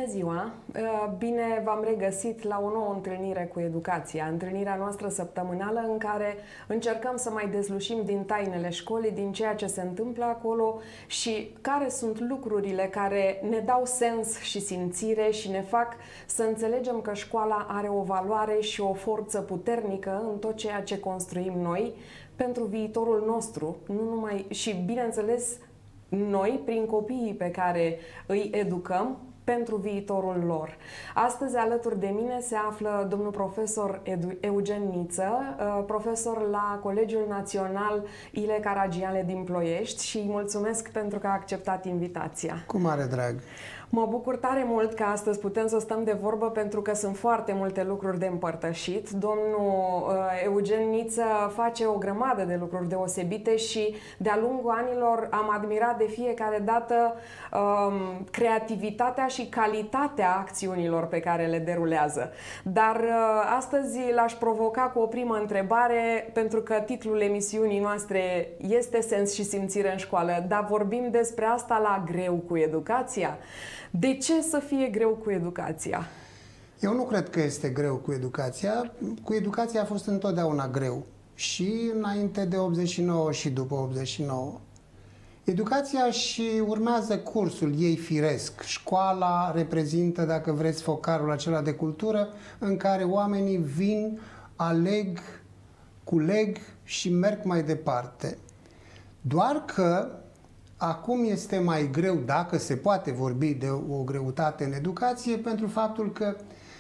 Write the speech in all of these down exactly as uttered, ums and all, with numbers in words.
Bună ziua! Bine v-am regăsit la o nouă întâlnire cu educația, întâlnirea noastră săptămânală în care încercăm să mai dezlușim din tainele școlii, din ceea ce se întâmplă acolo și care sunt lucrurile care ne dau sens și simțire și ne fac să înțelegem că școala are o valoare și o forță puternică în tot ceea ce construim noi pentru viitorul nostru, nu numai și, bineînțeles, noi, prin copiii pe care îi educăm, pentru viitorul lor. Astăzi, alături de mine, se află domnul profesor Edu Eugen Niță, profesor la Colegiul Național Ile Caragiale din Ploiești și îi mulțumesc pentru că a acceptat invitația. Cu mare drag! Mă bucur tare mult că astăzi putem să stăm de vorbă pentru că sunt foarte multe lucruri de împărtășit. Domnul uh, Eugen Niță face o grămadă de lucruri deosebite și de-a lungul anilor am admirat de fiecare dată um, creativitatea și calitatea acțiunilor pe care le derulează. Dar uh, astăzi l-aș provoca cu o primă întrebare, pentru că titlul emisiunii noastre este Sens și simțire în școală, dar vorbim despre asta la greu cu educația. De ce să fie greu cu educația? Eu nu cred că este greu cu educația. Cu educația a fost întotdeauna greu. Și înainte de optzeci și nouă și după optzeci și nouă. Educația și urmează cursul ei firesc. Școala reprezintă, dacă vreți, focarul acela de cultură în care oamenii vin, aleg, culeg și merg mai departe. Doar că acum este mai greu, dacă se poate vorbi de o greutate în educație, pentru faptul că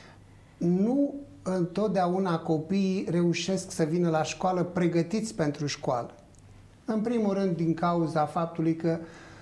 nu întotdeauna copiii reușesc să vină la școală pregătiți pentru școală. În primul rând, din cauza faptului că,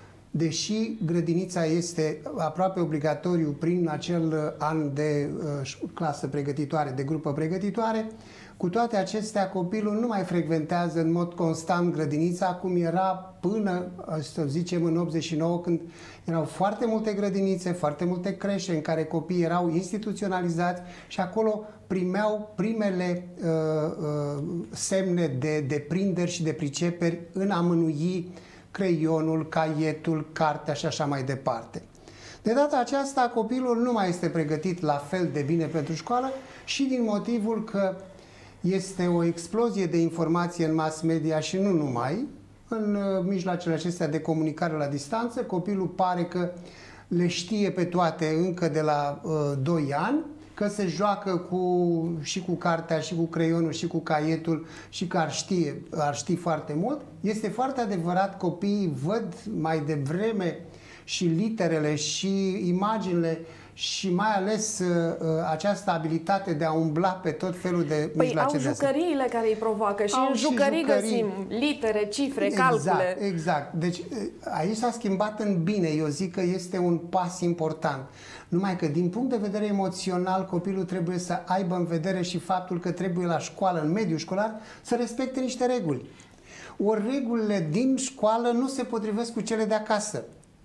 deși grădinița este aproape obligatoriu prin acel an de uh, clasă pregătitoare, de grupă pregătitoare, cu toate acestea, copilul nu mai frecventează în mod constant grădinița, cum era până, să zicem, în optzeci și nouă, când erau foarte multe grădinițe, foarte multe creșe în care copiii erau instituționalizați și acolo primeau primele uh, uh, semne de deprinderi și de priceperi în a mânui creionul, caietul, cartea și așa mai departe. De data aceasta, copilul nu mai este pregătit la fel de bine pentru școală și din motivul că este o explozie de informație în mass media și nu numai. În mijloacele acestea de comunicare la distanță, copilul pare că le știe pe toate încă de la uh, doi ani, că se joacă cu, și cu cartea, și cu creionul, și cu caietul și că ar ști, ar ști foarte mult. Este foarte adevărat, copiii văd mai devreme și literele și imaginile și mai ales uh, această abilitate de a umbla pe tot felul de păi mijloace. Păi au jucăriile care îi provoacă și au în jucării, și jucării găsim litere, cifre, exact, calcule. Exact. Deci aici s-a schimbat în bine. Eu zic că este un pas important. Numai că din punct de vedere emoțional copilul trebuie să aibă în vedere și faptul că trebuie la școală, în mediul școlar, să respecte niște reguli. Ori regulile din școală nu se potrivesc cu cele de acasă.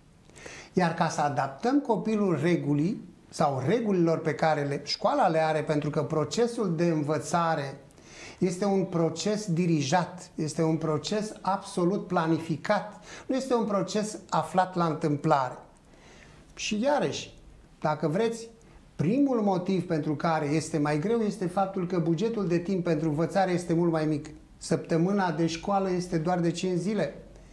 Iar ca să adaptăm copilul regulii sau regulilor pe care le, școala le are, pentru că procesul de învățare este un proces dirijat, este un proces absolut planificat, nu este un proces aflat la întâmplare. Și iarăși, dacă vreți, primul motiv pentru care este mai greu este faptul că bugetul de timp pentru învățare este mult mai mic. Săptămâna de școală este doar de cinci zile.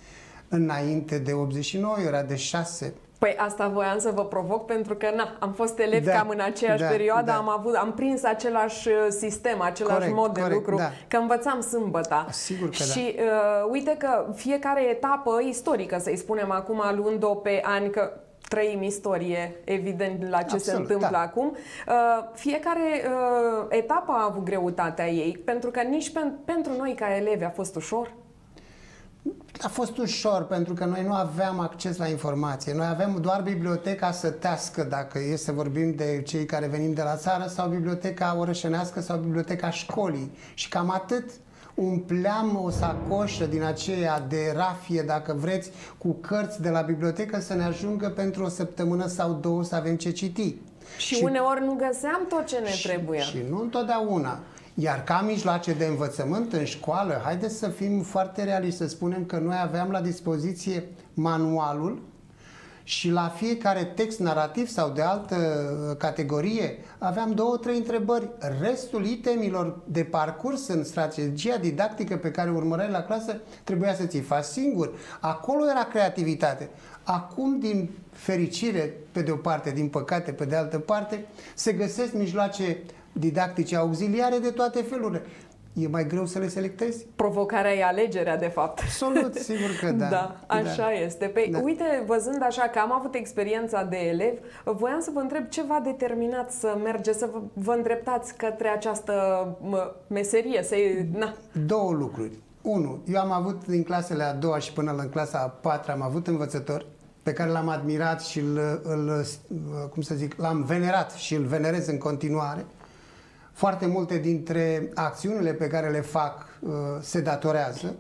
Înainte de optzeci și nouă era de șase. Păi asta voiam să vă provoc pentru că na, am fost elevi da, cam în aceeași da, perioadă, da. am, avut, am prins același sistem, același corect, mod de corect, lucru, da. Că învățam sâmbăta. Sigur că și da. uh, uite că fiecare etapă istorică, să-i spunem acum, luând-o pe ani, că trăim istorie, evident, la ce Absolut, se întâmplă da. acum, uh, fiecare uh, etapă a avut greutatea ei, pentru că nici pen, pentru noi ca elevi a fost ușor. A fost ușor, pentru că noi nu aveam acces la informație. Noi aveam doar biblioteca sătească, dacă e să vorbim de cei care venim de la țară, sau biblioteca orășenească sau biblioteca școlii. Și cam atât. Umpleam o sacoșă din aceea de rafie, dacă vreți, cu cărți de la bibliotecă să ne ajungă pentru o săptămână sau două să avem ce citi. Și, și uneori nu găseam tot ce ne și, trebuia. Și nu întotdeauna. Iar ca mijloace de învățământ în școală, haideți să fim foarte realiști, să spunem că noi aveam la dispoziție manualul și la fiecare text narrativ sau de altă categorie aveam două, trei întrebări. Restul itemilor de parcurs în strategia didactică pe care o urmăreai la clasă trebuia să ți-i faci singur. Acolo era creativitate. Acum, din fericire, pe de o parte, din păcate, pe de altă parte, se găsesc mijloace didactice auxiliare de toate felurile. E mai greu să le selectezi? Provocarea e alegerea, de fapt. Absolut, sigur că da. Da, așa da. este. Păi, da. uite, văzând așa că am avut experiența de elev, voiam să vă întreb ce v-a determinat să mergeți, să vă, vă îndreptați către această mă, meserie? Să na. Două lucruri. Unu, eu am avut din clasele a doua și până în clasa a patra, am avut învățător pe care l-am admirat și îl, îl, cum să zic, l-am venerat și îl venerez în continuare. Foarte multe dintre acțiunile pe care le fac uh, se datorează,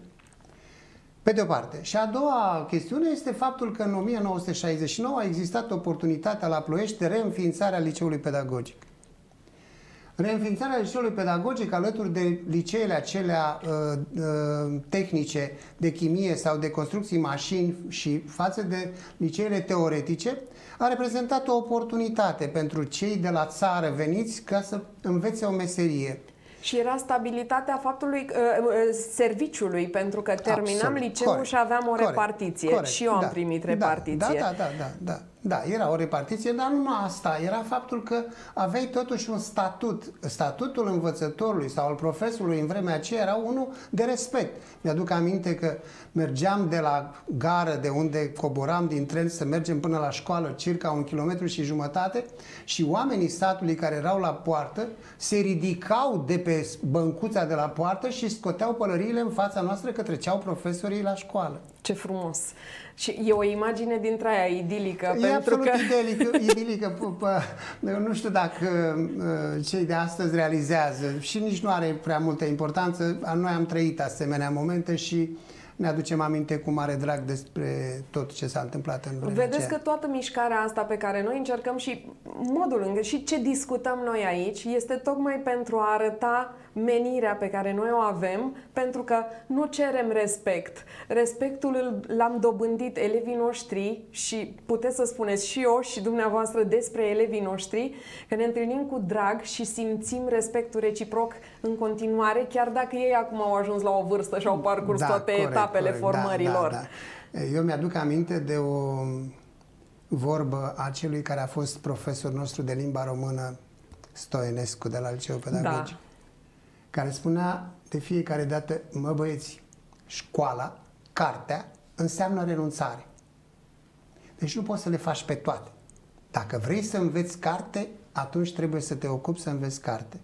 pe de o parte. Și a doua chestiune este faptul că în o mie nouă sute șaizeci și nouă a existat oportunitatea la Ploiești de reînființarea liceului pedagogic. Reînființarea liceului pedagogic alături de liceele acelea uh, uh, tehnice de chimie sau de construcții mașini și față de liceele teoretice a reprezentat o oportunitate pentru cei de la țară veniți ca să învețe o meserie. Și era stabilitatea faptului, uh, serviciului, pentru că terminam Absolut. liceul corect. și aveam o corect. repartiție. Corect. Și eu am da. primit repartiție. Da, da, da, da, da. Da, era o repartiție, dar nu numai asta. Era faptul că aveai totuși un statut. Statutul învățătorului sau al profesorului în vremea aceea era unul de respect. Mi-aduc aminte că mergeam de la gară, de unde coboram din tren să mergem până la școală, circa un kilometru și jumătate, și oamenii statului care erau la poartă se ridicau de pe băncuța de la poartă și scoteau pălăriile în fața noastră că treceau profesorii la școală. Ce frumos! Și e o imagine dintre aia idilică. E pentru absolut că... idilică. idilică. Nu știu dacă cei de astăzi realizează și nici nu are prea multă importanță. Noi am trăit asemenea momente și ne aducem aminte cu mare drag despre tot ce s-a întâmplat în vremea Vedeți aceea. că toată mișcarea asta pe care noi încercăm și modul în și ce discutăm noi aici este tocmai pentru a arăta menirea pe care noi o avem, pentru că nu cerem respect. Respectul l-am dobândit elevii noștri și puteți să spuneți și eu și dumneavoastră despre elevii noștri, că ne întâlnim cu drag și simțim respectul reciproc în continuare, chiar dacă ei acum au ajuns la o vârstă și au parcurs da, toate corect, etapele corect, formărilor. Da, da, da. Eu mi-aduc aminte de o vorbă a celui care a fost profesor nostru de limba română, Stoenescu, de la Liceul Pedagogic, da. care spunea de fiecare dată: mă băieți, școala, cartea, înseamnă renunțare. Deci nu poți să le faci pe toate. Dacă vrei să înveți carte, atunci trebuie să te ocupi să înveți carte.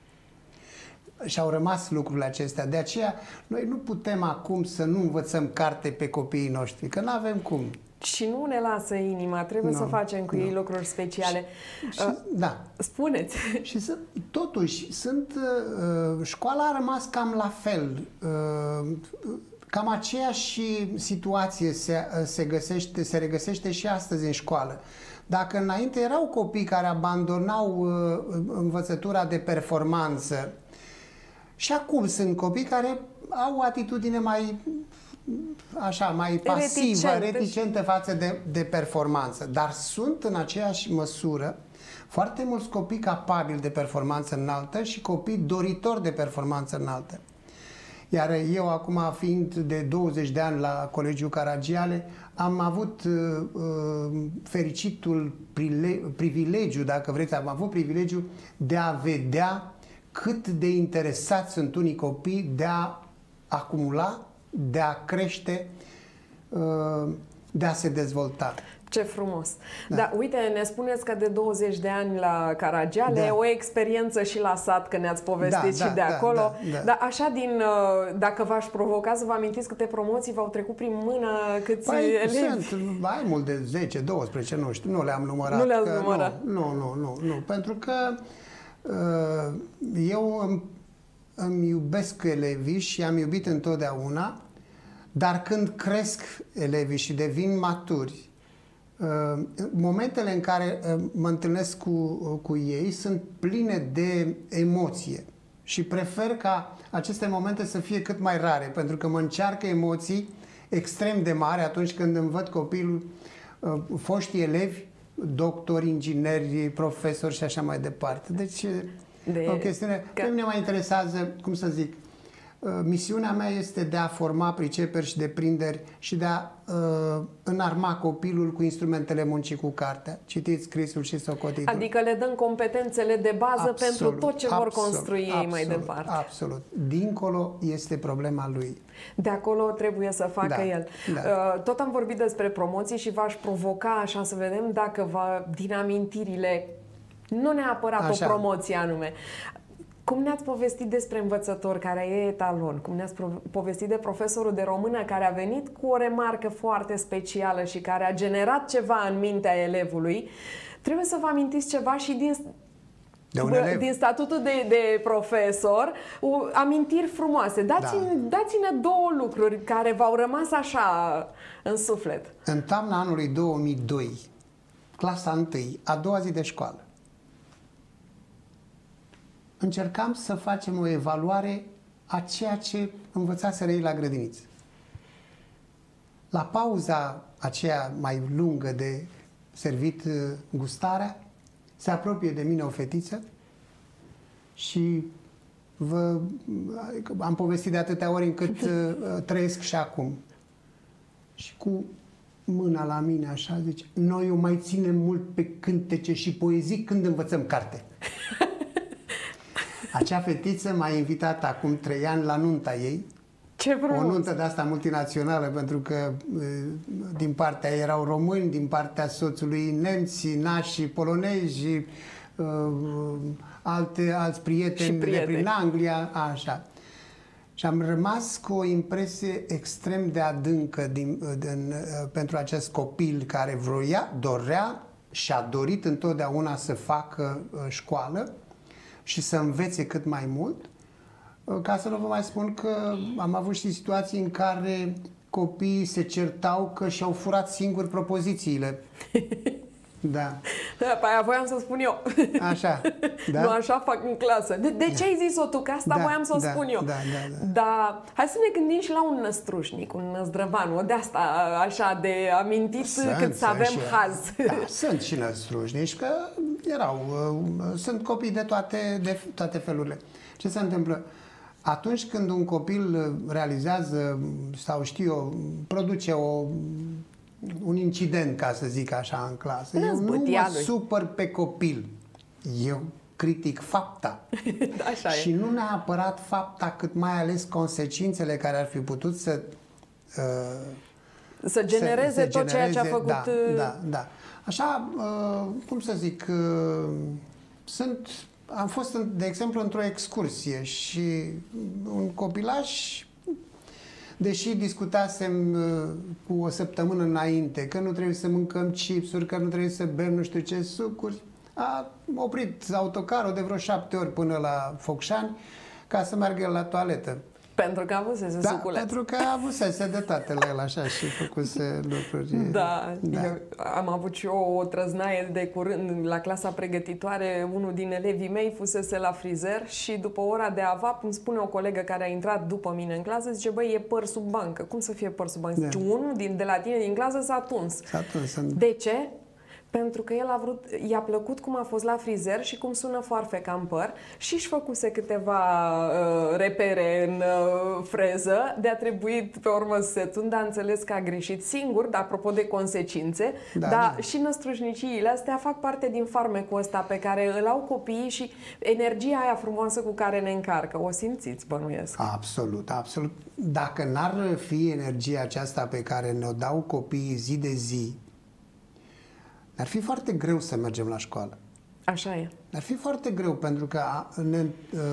Și au rămas lucrurile acestea. De aceea, noi nu putem acum să nu învățăm carte pe copiii noștri, că nu avem cum. Și nu ne lasă inima, trebuie no, să facem cu no. ei lucruri speciale. Și, și, uh, da. Spuneți. Și să, totuși, sunt, uh, școala a rămas cam la fel. Uh, cam aceeași situație se, se, găsește, se regăsește și astăzi în școală. Dacă înainte erau copii care abandonau uh, învățătura de performanță, și acum sunt copii care au o atitudine mai așa, mai pasivă, Reticent. reticentă față de, de performanță. Dar sunt în aceeași măsură foarte mulți copii capabili de performanță înaltă și copii doritori de performanță înaltă. Iar eu acum, fiind de douăzeci de ani la Colegiul Caragiale, am avut uh, fericitul privilegiu, dacă vreți, am avut privilegiu de a vedea cât de interesați sunt unii copii de a acumula, de a crește, de a se dezvolta. Ce frumos! Da. Da, uite, ne spuneți că de douăzeci de ani la Caragiale, da. o experiență și la sat, că ne-ați povestit da, și da, de acolo. Da, da, da. Dar așa, din, dacă v-aș provoca să vă amintiți câte promoții v-au trecut prin mână, câți păi, elevi? Sunt mai mult de zece, douăsprezece, nu știu, nu le-am numărat. Nu le-ați numărat? Nu, nu, nu, nu, nu, pentru că eu îmi, îmi iubesc elevii și am iubit întotdeauna, dar când cresc elevii și devin maturi, momentele în care mă întâlnesc cu, cu ei sunt pline de emoție și prefer ca aceste momente să fie cât mai rare, pentru că mă încearcă emoții extrem de mari atunci când îmi văd copilul foștii elevi, doctori, ingineri, profesori și așa mai departe. Deci, de o chestiune... Că... Pe mine mă interesează, cum să zic, misiunea mea este de a forma priceperi și deprinderi și de a uh, înarma copilul cu instrumentele muncii cu cartea. Citiți, scrisul și socotitul. Adică le dăm competențele de bază absolut, pentru tot ce absolut, vor construi ei absolut, mai departe. Absolut. Dincolo este problema lui. De acolo trebuie să facă da, el. Da. Uh, tot am vorbit despre promoții și v-aș provoca așa să vedem dacă va, din amintirile, nu neapărat așa. O promoție anume, cum ne-ați povestit despre învățător care e etalon, cum ne-ați povestit de profesorul de română care a venit cu o remarcă foarte specială și care a generat ceva în mintea elevului, trebuie să vă amintiți ceva și din, de un elev. din statutul de, de profesor, amintiri frumoase. Dați-ne, da. dați-ne două lucruri care v-au rămas așa în suflet. În toamna anului două mii doi, clasa întâi, a doua zi de școală, încercam să facem o evaluare a ceea ce învățaseră ei la grădiniță. La pauza aceea mai lungă de servit gustarea, se apropie de mine o fetiță și vă, am povestit de atâtea ori încât trăiesc și acum. Și cu mâna la mine așa zice, noi o mai ținem mult pe cântece și poezii când învățăm carte. Acea fetiță m-a invitat acum trei ani la nunta ei. Ce frumos! O nuntă de asta multinațională, pentru că din partea ei erau români, din partea soțului nemți, nași polonezi, uh, alte, alți prieteni, prieteni de prin Anglia, așa. Și am rămas cu o impresie extrem de adâncă din, din, uh, pentru acest copil care vroia, dorea și a dorit întotdeauna să facă uh, școală și să învețe cât mai mult. Ca să nu vă mai spun că am avut și situații în care copiii se certau că și-au furat singuri propozițiile. Da. Da, pe aia voiam să spun eu. Așa. Da? Nu așa fac în clasă. De, de ce ai zis-o tu? Că asta da, voiam să o da, spun eu. Da, da, da. Dar hai să ne gândim și la un năstrușnic, un năzdrăvan, o de asta așa de amintit sunt, cât să avem și, haz. Da, sunt și năstrușnici, că erau, sunt copii de toate, de toate felurile. Ce se întâmplă? Atunci când un copil realizează sau știu eu, produce o, un incident, ca să zic așa, în clasă, eu nu mă supăr pe copil. Eu critic fapta. Așa și e. nu neapărat fapta, cât mai ales consecințele care ar fi putut să uh, să genereze să, să tot genereze, ceea ce a făcut. Da, da, da. Așa, uh, cum să zic, uh, sunt... Am fost, de exemplu, într-o excursie și un copilaș, deși discutasem cu o săptămână înainte că nu trebuie să mâncăm chipsuri, că nu trebuie să bem nu știu ce sucuri, a oprit autocarul de vreo șapte ori până la Focșani ca să meargă la toaletă. Pentru că avusese da, suculeț. pentru că avusese de toate la el așa și făcuse lucruri. Da, da. Eu am avut și eu o trăznaie de curând la clasa pregătitoare. Unul din elevii mei fusese la frizer și după ora de avap îmi spune o colegă care a intrat după mine în clasă, zice, băi, e păr sub bancă. Cum să fie păr sub bancă? Da. Zice, unul din, de la tine din clasă s-a tuns. S-a tuns. De ce? Pentru că el a vrut, i-a plăcut cum a fost la frizer și cum sună foarfeca în păr și își făcuse câteva uh, repere în uh, freză, de-a trebuit pe urmă să se tundă, a înțeles că a greșit singur, dar apropo de consecințe, da, dar da. și năstrușniciile astea fac parte din farmecul ăsta pe care îl au copiii și energia aia frumoasă cu care ne încarcă. O simțiți, bănuiesc. Absolut, absolut. Dacă n-ar fi energia aceasta pe care ne-o dau copiii zi de zi, ar fi foarte greu să mergem la școală. Așa e. Ar fi foarte greu, pentru că ne,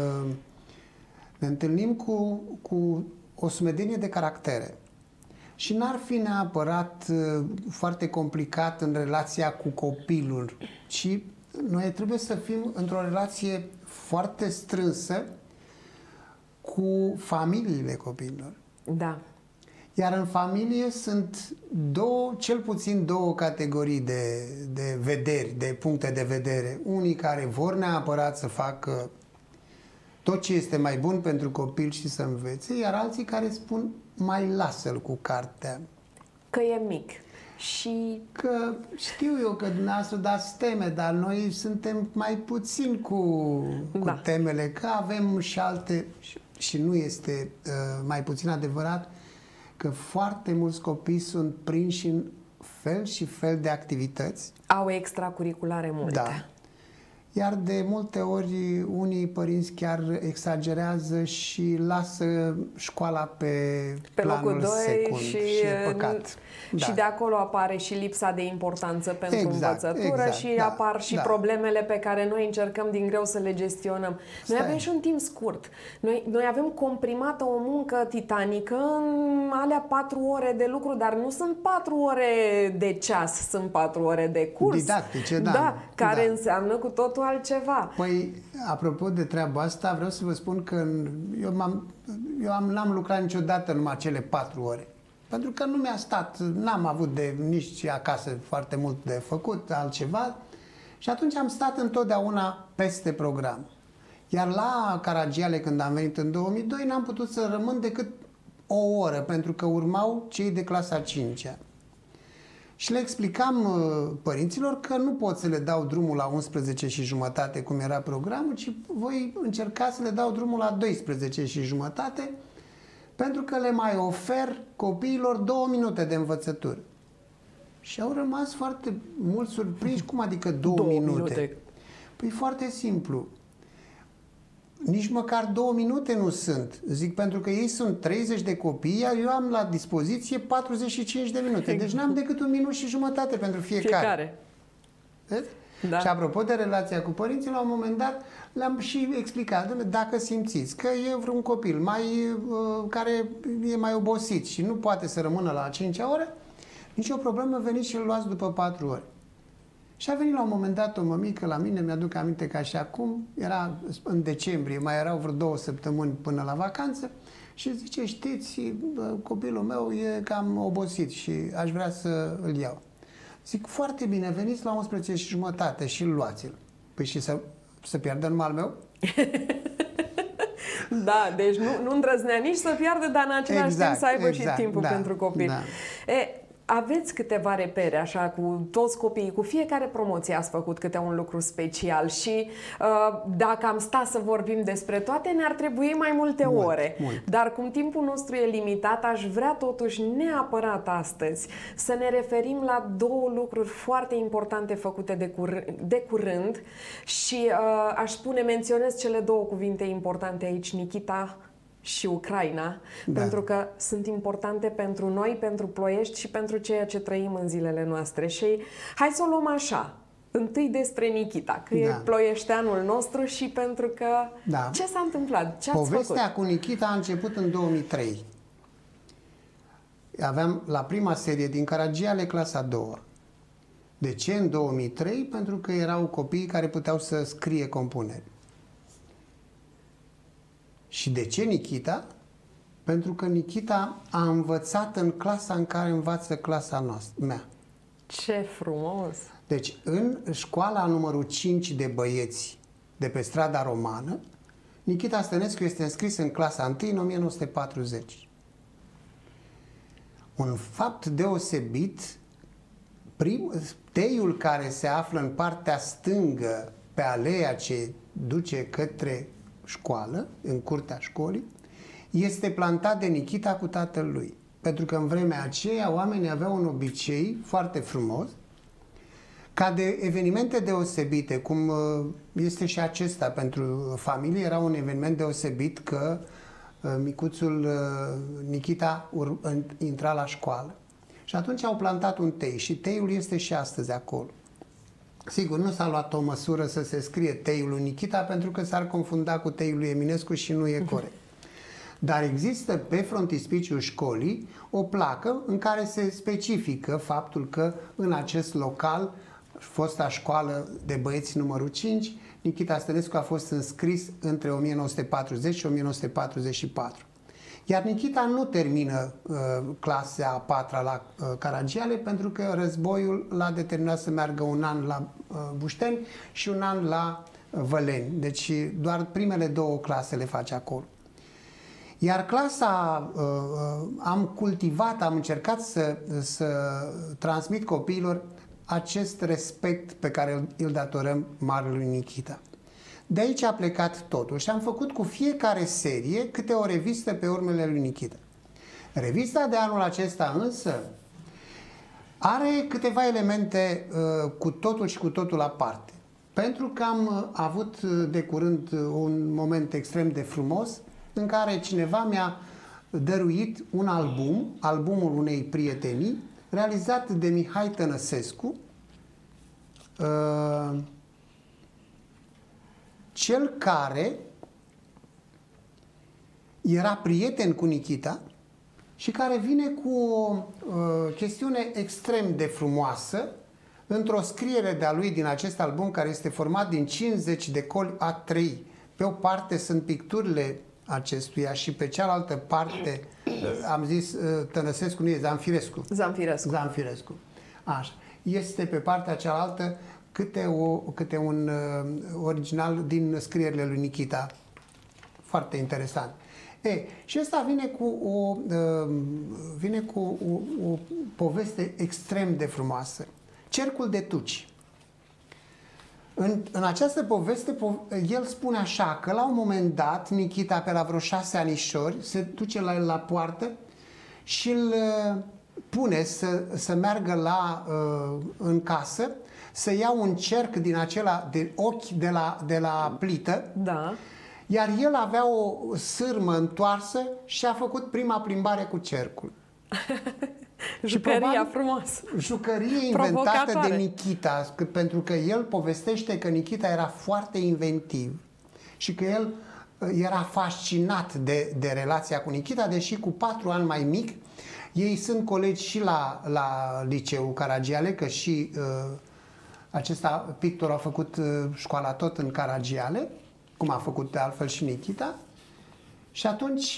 ne întâlnim cu, cu o sumedenie de caractere. Și n-ar fi neapărat foarte complicat în relația cu copilul, ci noi trebuie să fim într-o relație foarte strânsă cu familiile copiilor. Da. Iar în familie sunt două, cel puțin două categorii de, de vederi, de puncte de vedere. Unii care vor neapărat să facă tot ce este mai bun pentru copil și să învețe, iar alții care spun mai lasă-l cu cartea. Că e mic. Și... Că știu eu că dumneavoastră dați teme, dar noi suntem mai puțin cu, cu da. temele, că avem și alte, și, și nu este uh, mai puțin adevărat, că foarte mulți copii sunt prinși în fel și fel de activități. Au extracurriculare multe. Da. Iar de multe ori unii părinți chiar exagerează și lasă școala pe, pe planul locul doi secund și, și e păcat. Și Da. de acolo apare și lipsa de importanță pentru Exact, învățătură exact, și da, apar și da. problemele pe care noi încercăm din greu să le gestionăm. Noi Stai. avem și un timp scurt. Noi, noi avem comprimată o muncă titanică în alea patru ore de lucru, dar nu sunt patru ore de ceas, sunt patru ore de curs. Didactice, da. Da, care Da. înseamnă cu totul altceva. Păi, apropo de treaba asta, vreau să vă spun că eu, m-am, eu am, n-am lucrat niciodată numai cele patru ore. Pentru că nu mi-a stat, n-am avut de, nici acasă foarte mult de făcut altceva și atunci am stat întotdeauna peste program. Iar la Caragiale, când am venit în două mii doi, n-am putut să rămân decât o oră, pentru că urmau cei de clasa a cincea. Și le explicam uh, părinților că nu pot să le dau drumul la unsprezece și jumătate, cum era programul, ci voi încerca să le dau drumul la doisprezece și jumătate, pentru că le mai ofer copiilor două minute de învățătură. Și au rămas foarte mult surprinși. Cum adică două, două minute? minute? Păi foarte simplu. Nici măcar două minute nu sunt. Zic, pentru că ei sunt treizeci de copii, iar eu am la dispoziție patruzeci și cinci de minute. Deci n-am decât un minut și jumătate pentru fiecare. Fiecare. Da. Și apropo de relația cu părinții, la un moment dat le-am și explicat, dacă simțiți că e vreun copil mai, uh, care e mai obosit și nu poate să rămână la a cincea oră, nici o problemă, veniți și îl luați după patru ore. Și a venit la un moment dat o mămică la mine, mi-aduc aminte ca și acum, era în decembrie, mai erau vreo două săptămâni până la vacanță, și zice, știți, copilul meu e cam obosit și aș vrea să îl iau. Zic, foarte bine, veniți la unsprezece și jumătate și îl luați-l. Păi și să, să pierdă numai al meu? Da, deci nu, nu îndrăznea nici să piardă, dar în același exact, timp să aibă exact, și timpul da, pentru copii. Da. E, aveți câteva repere, așa, cu toți copiii, cu fiecare promoție ați făcut câte un lucru special și uh, dacă am stat să vorbim despre toate, ne-ar trebui mai multe mult, ore. Mult. Dar cum timpul nostru e limitat, aș vrea totuși neapărat astăzi să ne referim la două lucruri foarte importante făcute de, cur de curând și uh, aș spune, menționez cele două cuvinte importante aici, Nikita și Ucraina, Da. pentru că sunt importante pentru noi, pentru Ploiești și pentru ceea ce trăim în zilele noastre. Și hai să o luăm așa. Întâi despre Nikita, că Da. e ploieșteanul nostru și pentru că... Da. Ce s-a întâmplat? Ce ați Povestea făcut? cu Nikita a început în două mii trei. Aveam la prima serie din Caragiale clasa a doua. De ce în două mii trei? Pentru că erau copii care puteau să scrie compuneri. Și de ce Nikita? Pentru că Nikita a învățat în clasa în care învață clasa noastră, mea. Ce frumos! Deci, în școala numărul cinci de băieți de pe strada Romană, Nikita Stănescu este înscris în clasa întâi în o mie nouă sute patruzeci. Un fapt deosebit, prim, teiul care se află în partea stângă pe aleea ce duce către școală, în curtea școlii, este plantat de Nikita cu tatăl lui. Pentru că în vremea aceea oamenii aveau un obicei foarte frumos ca de evenimente deosebite, cum este și acesta pentru familie, era un eveniment deosebit că micuțul Nikita intra la școală. Și atunci au plantat un tei și teiul este și astăzi acolo. Sigur, nu s-a luat o măsură să se scrie teiul lui Nikita pentru că s-ar confunda cu teiul lui Eminescu și nu e corect. Dar există pe frontispiciul școlii o placă în care se specifică faptul că în acest local, fosta școală de băieți numărul cinci, Nikita Stănescu a fost înscris între o mie nouă sute patruzeci și o mie nouă sute patruzeci și patru. Iar Nikita nu termină uh, clasa a patra la uh, Caragiale pentru că războiul l-a determinat să meargă un an la uh, Bușteni și un an la uh, Văleni. Deci doar primele două clase le face acolo. Iar clasa, am cultivat, am încercat să, să transmit copiilor acest respect pe care îl, îl datorăm marelui Nichita. De aici a plecat totul și am făcut cu fiecare serie câte o revistă pe urmele lui Nichita. Revista de anul acesta însă are câteva elemente uh, cu totul și cu totul aparte. Pentru că am avut de curând un moment extrem de frumos în care cineva mi-a dăruit un album, albumul unei prietenii, realizat de Mihai Tănăsescu, uh, cel care era prieten cu Nichita și care vine cu o uh, chestiune extrem de frumoasă într-o scriere de-a lui din acest album, care este format din cincizeci de coli A trei. Pe o parte sunt picturile acestuia și pe cealaltă parte, am zis, Tănăsescu nu e, Zamfirescu. Zamfirescu. Zamfirescu. Așa. Este pe partea cealaltă câte, o, câte un uh, original din scrierile lui Nichita. Foarte interesant. E, și ăsta vine cu o, uh, vine cu o, o poveste extrem de frumoasă. Cercul de tuci. În, în această poveste, el spune așa, că la un moment dat, Nichita, pe la vreo șase anișori, se duce la el la poartă și îl pune să, să meargă la, în casă, să ia un cerc din acela de ochi de la, de la plită, da. Iar el avea o sârmă întoarsă și a făcut prima plimbare cu cercul. Jucăria probabil, frumoasă. Jucărie inventată de Nichita, că, pentru că el povestește că Nichita era foarte inventiv și că el era fascinat de, de relația cu Nichita, deși cu patru ani mai mic. Ei sunt colegi și la, la liceul Caragiale, că și uh, acesta, pictor, a făcut uh, școala tot în Caragiale, cum a făcut de altfel și Nichita. Și atunci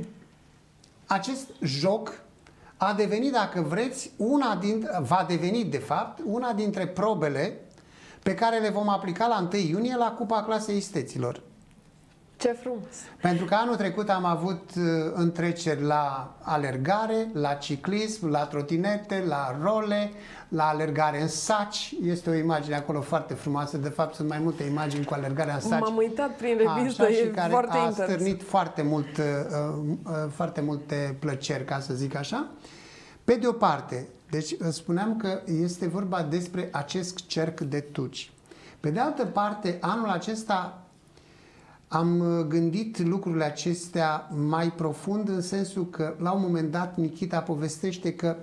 acest joc a devenit, dacă vreți, una din, va deveni, de fapt, una dintre probele pe care le vom aplica la întâi iunie la Cupa Clasei Isteților. Ce frumos! Pentru că anul trecut am avut uh, întreceri la alergare, la ciclism, la trotinete, la role, la alergare în saci. Este o imagine acolo foarte frumoasă. De fapt, sunt mai multe imagini cu alergarea în saci. M-am uitat prin revistă, așa, e și care foarte a interesant. stârnit foarte, mult, uh, uh, foarte multe plăceri, ca să zic așa. Pe de o parte, deci spuneam că este vorba despre acest cerc de tuci. Pe de altă parte, anul acesta am gândit lucrurile acestea mai profund, în sensul că la un moment dat Nichita povestește că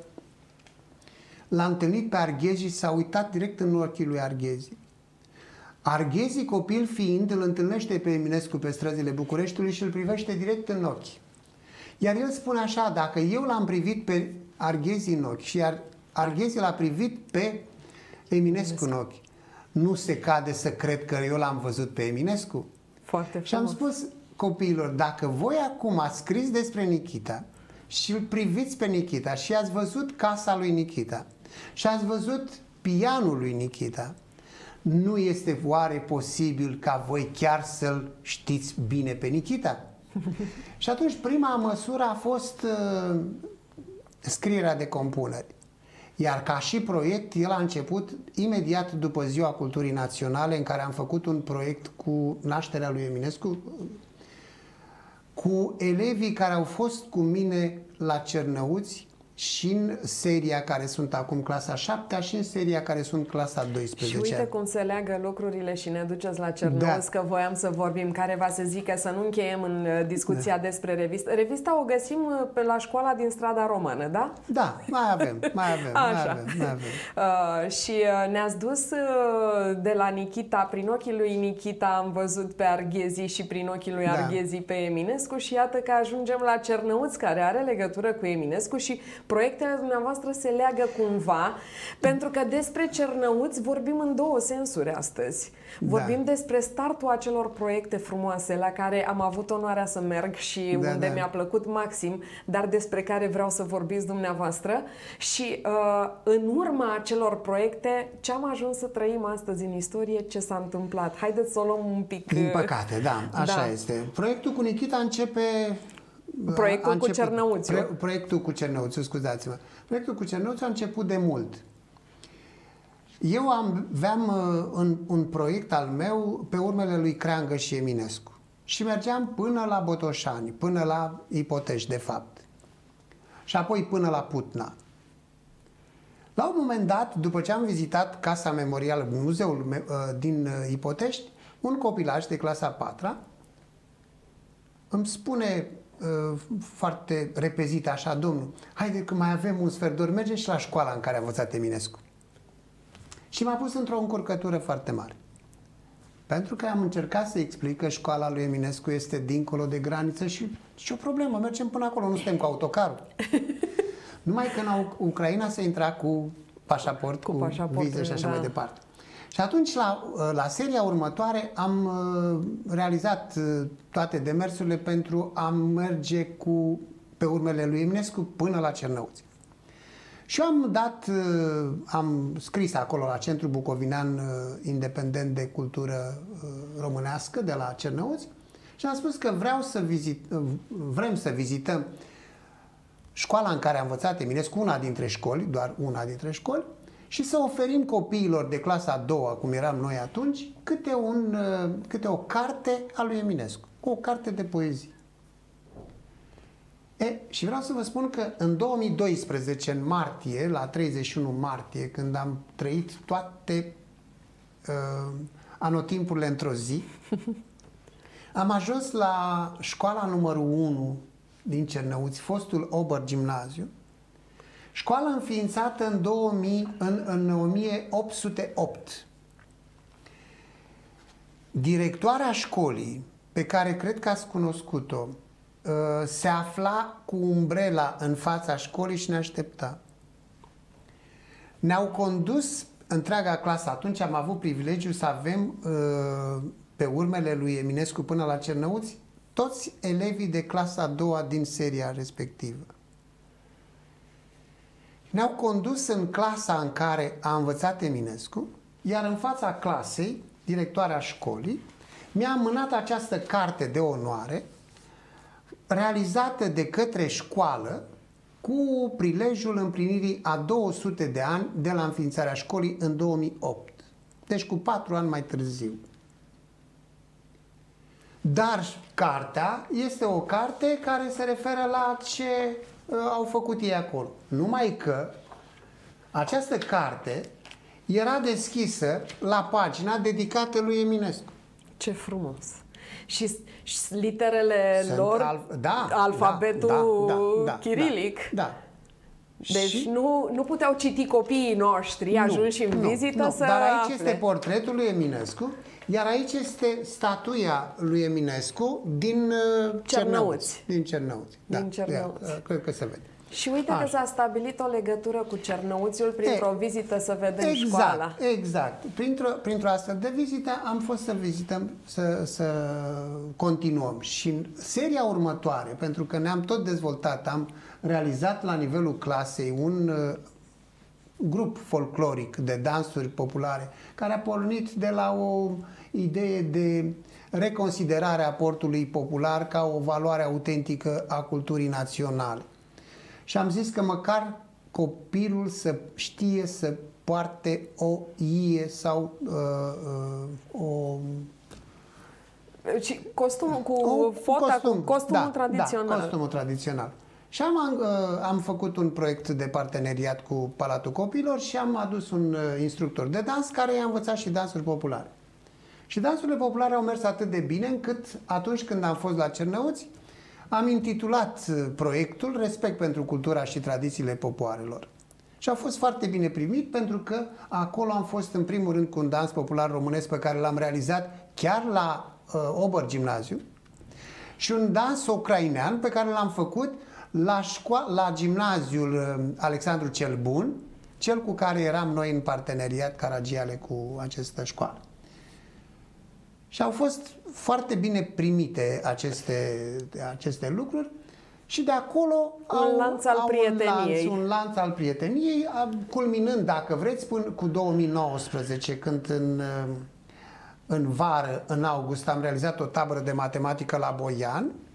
l-a întâlnit pe Arghezi și s-a uitat direct în ochii lui Arghezi. Arghezi, copil fiind, îl întâlnește pe Eminescu pe străzile Bucureștiului și îl privește direct în ochi. Iar el spune așa, dacă eu l-am privit pe Arghezi în ochi și iar Arghezi l-a privit pe Eminescu în ochi, nu se cade să cred că eu l-am văzut pe Eminescu? Foarte frumos. Și am spus copiilor, dacă voi acum ați scris despre Nichita și îl priviți pe Nichita și ați văzut casa lui Nichita și ați văzut pianul lui Nichita, nu este oare posibil ca voi chiar să-l știți bine pe Nichita? Și atunci prima măsură a fost uh, scrierea de compuneri. Iar ca și proiect, el a început imediat după Ziua Culturii Naționale, în care am făcut un proiect cu nașterea lui Eminescu, cu elevii care au fost cu mine la Cernăuți și în seria care sunt acum clasa șaptea și în seria care sunt clasa doisprezecea. Și uite cum se leagă lucrurile și ne duceți la Cernăuți, da. Că voiam să vorbim, care va să zică să nu încheiem în discuția da. despre revistă. Revista o găsim pe la școala din Strada Romană, da? Da, mai avem, mai avem, mai avem, mai avem. Uh, și uh, ne-ați dus uh, de la Nichita, prin ochii lui Nichita am văzut pe Arghezi și prin ochii lui da. Arghezi pe Eminescu și iată că ajungem la Cernăuți, care are legătură cu Eminescu și proiectele dumneavoastră se leagă cumva, pentru că despre Cernăuți vorbim în două sensuri astăzi. Vorbim da. despre startul acelor proiecte frumoase la care am avut onoarea să merg și da, unde da. mi-a plăcut maxim, dar despre care vreau să vorbiți dumneavoastră. Și uh, în urma acelor proiecte, ce am ajuns să trăim astăzi în istorie, ce s-a întâmplat? Haideți să o luăm un pic... Din păcate, da, așa da. este. Proiectul cu Nichita începe Proiectul cu Cernăuțiu. Pro, proiectul cu Cernăuțiu, scuzați-mă. Proiectul cu Cernăuțiu a început de mult. Eu am, aveam un, un proiect al meu pe urmele lui Creangă și Eminescu. Și mergeam până la Botoșani, până la Ipotești, de fapt. Și apoi până la Putna. La un moment dat, după ce am vizitat Casa Memorială, muzeul din Ipotești, un copilaj de clasa a patra îmi spune foarte repezit așa: domnul, haide că mai avem un sfert de oră, mergem și la școala în care a învățat Eminescu. Și m-a pus într-o încurcătură foarte mare. Pentru că am încercat să explic că școala lui Eminescu este dincolo de graniță și și o problemă, mergem până acolo, nu suntem cu autocarul. Numai că în Ucraina se intra cu pașaport, cu, cu viză și așa da. mai departe. Și atunci, la, la seria următoare, am realizat toate demersurile pentru a merge cu, pe urmele lui Eminescu până la Cernăuți. Și eu am dat, am scris acolo la Centrul Bucovinean Independent de Cultură Românească de la Cernăuți și am spus că vreau să vizit, vrem să vizităm școala în care a învățat Eminescu, una dintre școli, doar una dintre școli, și să oferim copiilor de clasa a doua, cum eram noi atunci, câte, un, câte o carte a lui Eminescu, o carte de poezie. E, și vreau să vă spun că în două mii doisprezece, în martie, la treizeci și unu martie, când am trăit toate uh, anotimpurile într-o zi, am ajuns la școala numărul unu din Cernăuți, fostul Ober Gimnaziu, școală înființată în, două mii, în, în o mie opt sute opt. Directoarea școlii, pe care cred că ați cunoscut-o, se afla cu umbrela în fața școlii și ne aștepta. Ne-au condus întreaga clasă. Atunci am avut privilegiul să avem pe urmele lui Eminescu până la Cernăuți toți elevii de clasa a doua din seria respectivă. Ne-au condus în clasa în care a învățat Eminescu, iar în fața clasei, directoarea școlii mi-a mânat această carte de onoare realizată de către școală cu prilejul împlinirii a două sute de ani de la înființarea școlii în două mii opt. Deci cu patru ani mai târziu. Dar cartea este o carte care se referă la ce uh, au făcut ei acolo. Numai că această carte era deschisă la pagina dedicată lui Eminescu. Ce frumos! Și, și literele Sunt lor, al, da, alfabetul da, da, da, chirilic. Da, da. Deci și... nu, nu puteau citi copiii noștri ajunși în nu, vizită nu, să dar aici afle. este portretul lui Eminescu, iar aici este statuia lui Eminescu din uh, Cernăuți. Cernăuți. Din Cernăuți. Da, din Cernăuți. Ia, cred că se vede. Și uite Așa. că s-a stabilit o legătură cu Cernăuțiul printr-o vizită să vedem exact, școala. Exact. Printr-o, printr-o astfel de vizită am fost să vizităm, să, să continuăm. Și în seria următoare, pentru că ne-am tot dezvoltat, am realizat la nivelul clasei un uh, grup folcloric de dansuri populare care a pornit de la o idee de reconsiderare a aportului popular ca o valoare autentică a culturii naționale. Și am zis că măcar copilul să știe să poarte o ie sau uh, uh, o... Și costumul cu o, fota, costum, cu costumul da, tradițional. Da, costumul tradițional. Și am, uh, am făcut un proiect de parteneriat cu Palatul Copiilor și am adus un uh, instructor de dans care i-a învățat și dansuri populare. Și dansurile populare au mers atât de bine încât atunci când am fost la Cernăuți, am intitulat proiectul Respect pentru cultura și tradițiile popoarelor. Și a fost foarte bine primit pentru că acolo am fost în primul rând cu un dans popular românesc pe care l-am realizat chiar la uh, Ober Gimnaziu și un dans ucrainean pe care l-am făcut la, la gimnaziul uh, Alexandru cel Bun, cel cu care eram noi în parteneriat Caragiale cu această școală. Și au fost foarte bine primite aceste, aceste lucruri și de acolo un au, lanț al au prieteniei. Un lanț, un lanț al prieteniei, culminând, dacă vreți, până cu două mii nouăsprezece, când în, în vară, în august, am realizat o tabără de matematică la Boian,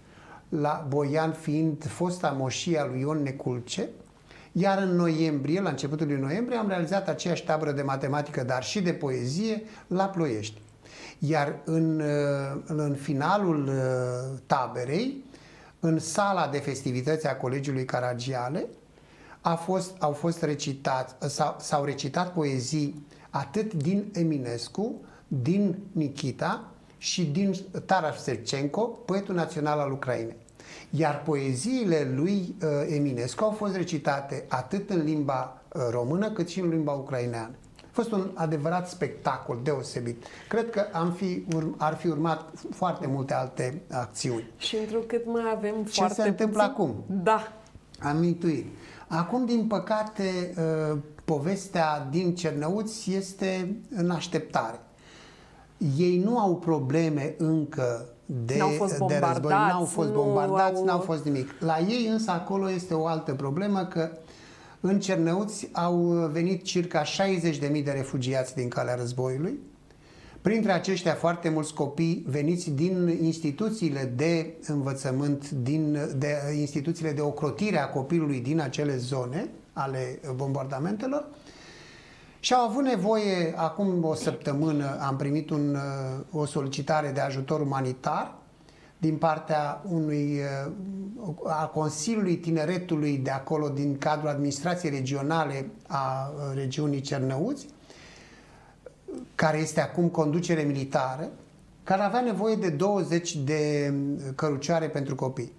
la Boian fiind fosta moșie a lui Ion Neculce, iar în noiembrie, la începutul lui noiembrie, am realizat aceeași tabără de matematică, dar și de poezie, la Ploiești. Iar în, în finalul taberei, în sala de festivități a Colegiului Caragiale, a fost, au fost recitat, s-au recitat poezii atât din Eminescu, din Nikita și din Taras Shevchenko, poetul național al Ucrainei. Iar poeziile lui uh, Eminescu au fost recitate atât în limba uh, română cât și în limba ucraineană. A fost un adevărat spectacol deosebit. Cred că am fi, ar fi urmat foarte multe alte acțiuni. Și întrucât mai avem Ce foarte se întâmplă puțin... acum? Da. Am intuit. Acum, din păcate, uh, povestea din Cernăuți este în așteptare. Ei nu au probleme încă de, n-au fost de război, n-au fost nu bombardați, au... n-au fost nimic. La ei însă acolo este o altă problemă, că în Cernăuți au venit circa șaizeci de mii de refugiați din calea războiului. Printre aceștia foarte mulți copii veniți din instituțiile de învățământ, din de instituțiile de ocrotire a copilului din acele zone ale bombardamentelor. Și au avut nevoie, acum o săptămână am primit un, o solicitare de ajutor umanitar din partea unui, a Consiliului Tineretului de acolo, din cadrul administrației regionale a regiunii Cernăuți, care este acum conducere militară, care avea nevoie de douăzeci de cărucioare pentru copii.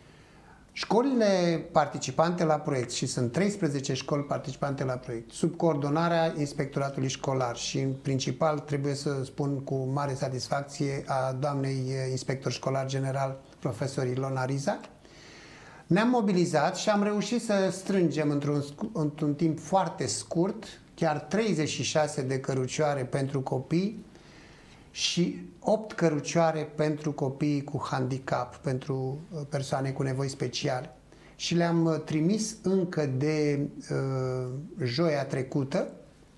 Școlile participante la proiect, și sunt treisprezece școli participante la proiect, sub coordonarea Inspectoratului Școlar și în principal trebuie să spun cu mare satisfacție a doamnei inspector școlar general, profesor Ilona Rizac, ne-am mobilizat și am reușit să strângem într-un, într-un timp foarte scurt chiar treizeci și șase de cărucioare pentru copii și opt cărucioare pentru copiii cu handicap, pentru persoane cu nevoi speciale. Și le-am trimis încă de uh, joia trecută,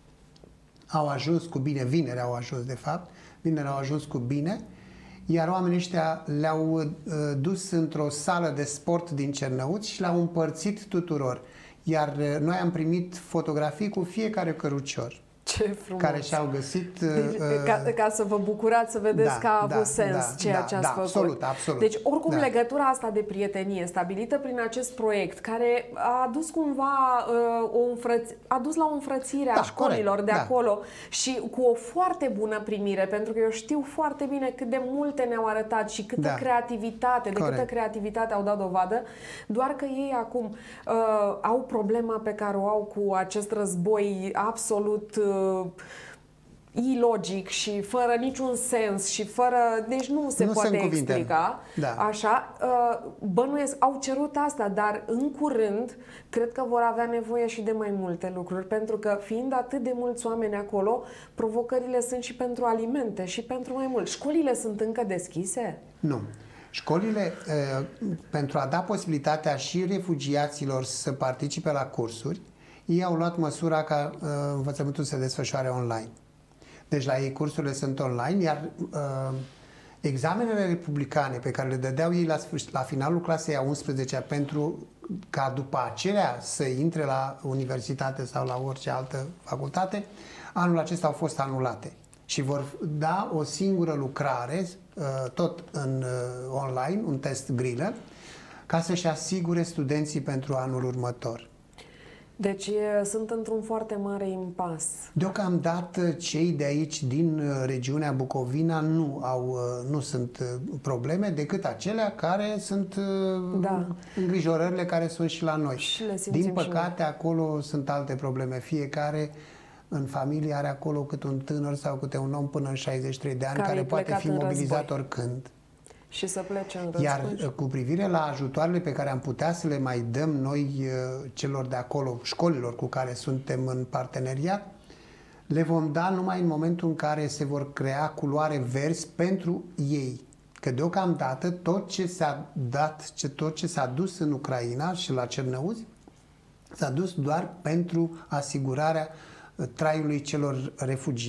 au ajuns cu bine, vineri au ajuns de fapt, vineri au ajuns cu bine, iar oamenii ăștia le-au uh, dus într-o sală de sport din Cernăuți și le-au împărțit tuturor. Iar uh, noi am primit fotografii cu fiecare cărucior. Ce frumos. Care și-au găsit... Deci, uh, ca, ca să vă bucurați, să vedeți da, că a avut da, sens da, ceea da, ce ați da, făcut. Absolut, absolut. Deci, oricum, da. legătura asta de prietenie stabilită prin acest proiect, care a adus cumva uh, o înfrăț... a dus la o înfrățire da, a școlilor corect, de da. acolo și cu o foarte bună primire, pentru că eu știu foarte bine cât de multe ne-au arătat și câtă da. creativitate, de corect. câtă creativitate au dat dovadă, doar că ei acum uh, au problema pe care o au cu acest război absolut... Uh, ilogic și fără niciun sens și fără... Deci nu se nu poate explica. Da. Așa, bănuiesc, au cerut asta, dar în curând cred că vor avea nevoie și de mai multe lucruri, pentru că fiind atât de mulți oameni acolo, provocările sunt și pentru alimente și pentru mai mult. Școlile sunt încă deschise? Nu. Școlile, pentru a da posibilitatea și refugiaților să participe la cursuri, ei au luat măsura ca învățământul să se desfășoare online. Deci la ei cursurile sunt online, iar uh, examenele republicane pe care le dădeau ei la, la finalul clasei a unsprezecea pentru ca după acelea să intre la universitate sau la orice altă facultate, anul acesta au fost anulate și vor da o singură lucrare, uh, tot în uh, online, un test Griller, ca să-și asigure studenții pentru anul următor. Deci e, sunt într-un foarte mare impas. Deocamdată cei de aici din regiunea Bucovina nu au, nu sunt probleme decât acelea care sunt da. îngrijorările care sunt și la noi. Și le din păcate acolo sunt alte probleme. Fiecare în familie are acolo câte un tânăr sau câte un om până în șaizeci și trei de ani care, care poate fi mobilizat război. Oricând. Și să plece în război. Iar cu privire la ajutoarele pe care am putea să le mai dăm noi celor de acolo, școlilor cu care suntem în parteneriat, le vom da numai în momentul în care se vor crea culoare verzi pentru ei. Că deocamdată tot ce s-a dat, ce, tot ce s-a dus în Ucraina și la Cernăuți, s-a dus doar pentru asigurarea traiului celor refugiați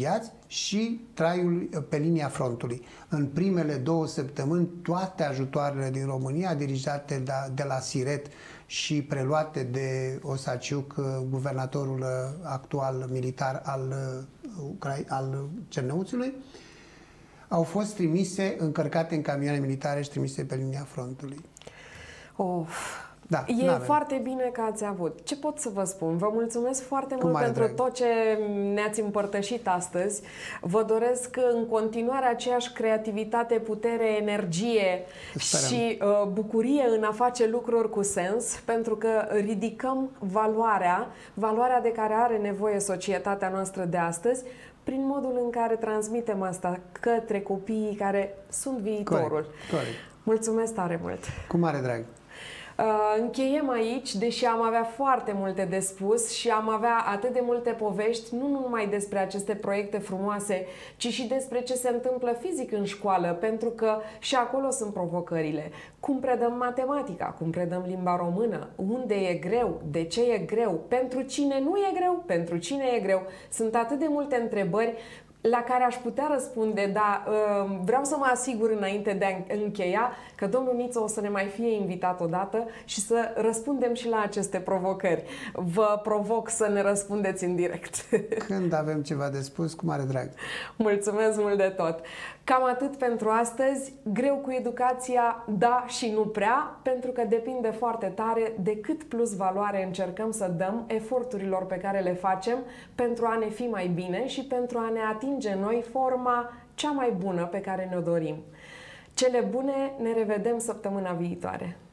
și traiul pe linia frontului. În primele două săptămâni, toate ajutoarele din România, dirijate de, de la Siret și preluate de Osaciuc, guvernatorul actual militar al, al Cernăuțului, au fost trimise, încărcate în camioane militare și trimise pe linia frontului. Of. Da, e foarte bine că ați avut. Ce pot să vă spun? Vă mulțumesc foarte mult pentru drag. tot ce ne-ați împărtășit astăzi. Vă doresc în continuare aceeași creativitate, putere, energie Sperăm. și uh, bucurie în a face lucruri cu sens, pentru că ridicăm valoarea, valoarea de care are nevoie societatea noastră de astăzi, prin modul în care transmitem asta către copiii care sunt viitorul. Corect, corect. Mulțumesc tare mult! Cu mare drag! Încheiem aici, deși am avea foarte multe de spus și am avea atât de multe povești, nu numai despre aceste proiecte frumoase, ci și despre ce se întâmplă fizic în școală, pentru că și acolo sunt provocările. Cum predăm matematica, cum predăm limba română, unde e greu, de ce e greu, pentru cine nu e greu, pentru cine e greu. Sunt atât de multe întrebări la care aș putea răspunde, dar uh, vreau să mă asigur înainte de a încheia că domnul Niță o să ne mai fie invitat odată și să răspundem și la aceste provocări. Vă provoc să ne răspundeți în direct. Când avem ceva de spus, cu mare drag. Mulțumesc mult de tot! Cam atât pentru astăzi. Greu cu educația, da și nu prea, pentru că depinde foarte tare de cât plus valoare încercăm să dăm eforturilor pe care le facem pentru a ne fi mai bine și pentru a ne atinge noi forma cea mai bună pe care ne-o dorim. Cele bune, ne revedem săptămâna viitoare!